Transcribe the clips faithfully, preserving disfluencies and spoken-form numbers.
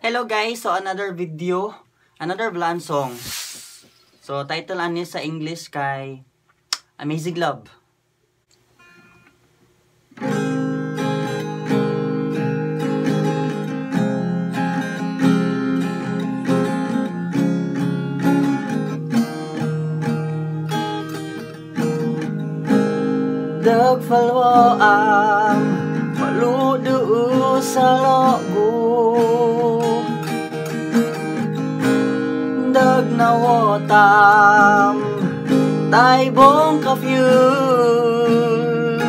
Hello guys, so another video, another Vlan song. So title ani sa English kay Amazing Love. Dagfalwa ang maludu sa logo, dagnawotam taibong kafyun,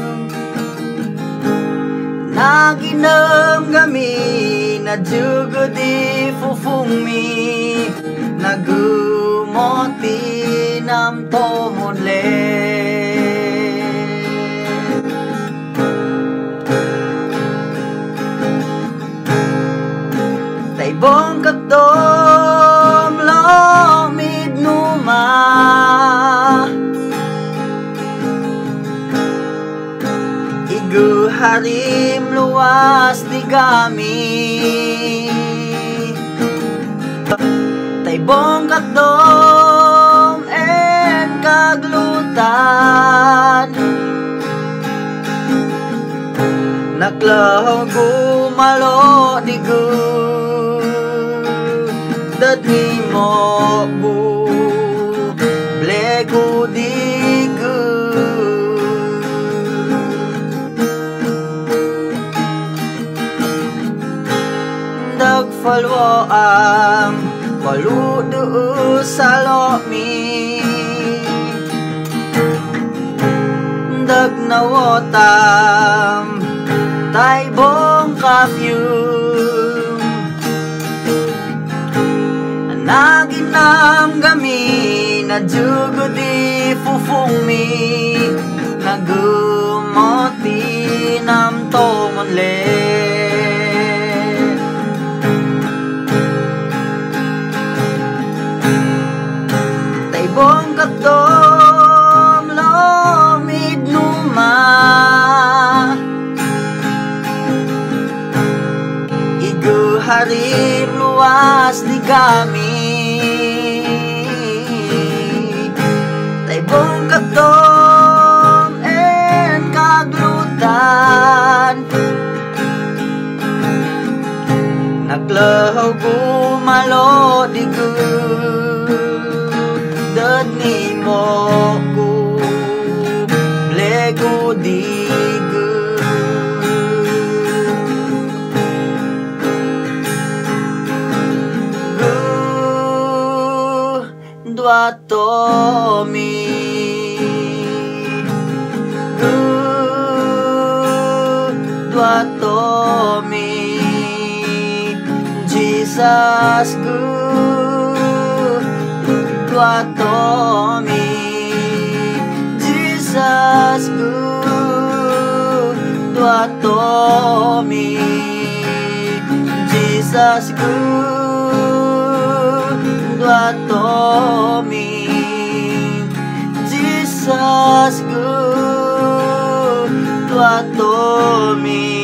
naginam gami na jugo di fufungmi, nagumoti nam tomunle. Taibong kakdom lomid numa, igu harim luas di gami. Taibong kakdom en kaglutan, naklaw gumalo di gu dati mo bu blegu digu, dagfalwa ang maludu sa lomi, dagnawotam taibong kafyun, naginam gami na jugo di fufungmi, nagumoti nam tomonle. Taibong kakdom lomid numa, igu harim luas di gami. Taibong kakdom en kaglutan, naklaw gumalo di gu dad ni mo ku blegu di gu. Dua tomi, gu dua tomi, Jesus gu dua tomi, Jesus gu dua tomi, Jesus gu dua tomi, Jesus gu dua tomi.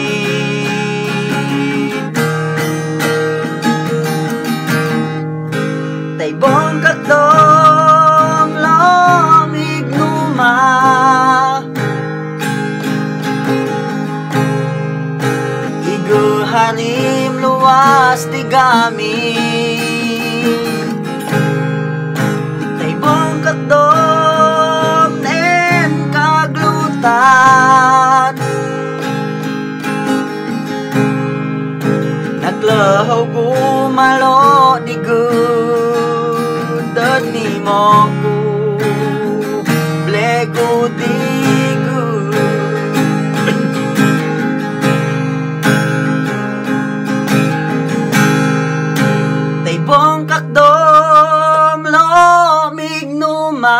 Taibong kakdom lomig numa, igu harim luas di gami. Taibong kakdom en kaglutan, naklaw gumalo di gu dad ni mo ku blegu di gu. Taibong kakdom lomig numa,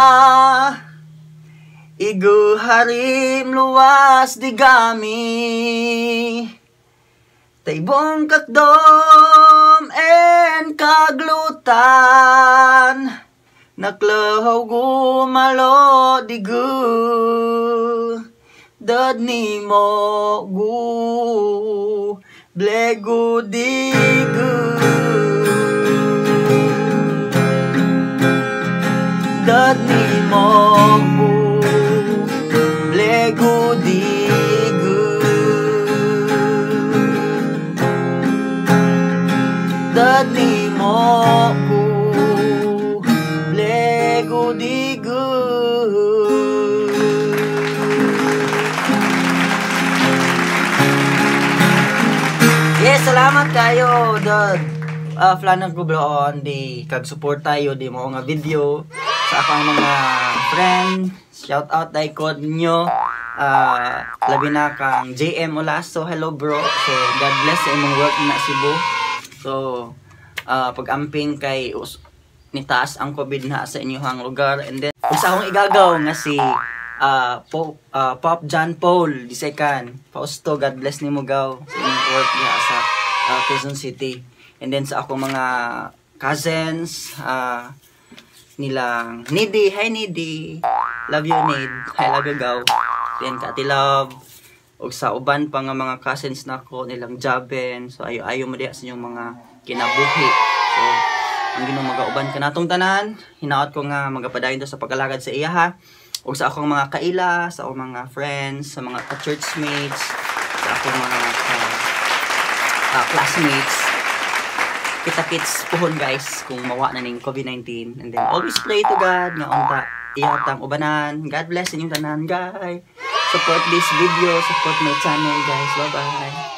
igu harim luas di gami. Taibong kakdom en kaglutan, naklaw gumalo di gu dad ni mo gu Blego digo dad ni mo ko Blego digo dad ni mo ko Blego digo. Yes, salamat kayo, dad. Uh, flanan ko bloon di kag support tayo di mo nga video sa akong mga friend. Shout out dai kod nyo. Uh, labi na kang J M Olaso. Hello bro. So God bless sa imong work na Cebu. So uh, pag-amping kay us nitaas ang COVID na sa inyong lugar, and then usa akong igagaw nga si uh, Pop, uh, Pop John Paul the second. Fausto, God bless nimo gaw sa inyong work diha sa uh, Quezon City. And then sa akong mga cousins, uh, nilang Nidi, hi Nidi, love you Nid, I love you gaw. Then Kati Love, ug sa uban pa nga mga cousins nako nilang Jaben. So ayo ayo mo diha sa inyong mga kinabuhi. So ang ginong magauban ka natong tanan, hinaot ko nga magapadayon to sa pag-alagad sa iya ha. Ug sa akong mga kaila, sa akong mga friends, sa mga churchmates, sa akong mga uh, uh, classmates. Kita-kits pohon guys kung mawa na ning COVID nineteen. And then always pray to God nga unta iyatang ubanan. God bless inyong tanan guys. Support this video, support my channel guys. Bye bye.